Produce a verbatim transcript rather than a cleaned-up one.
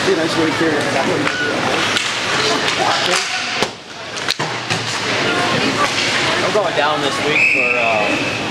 Be a nice way to carry it. I'm going down this week for uh,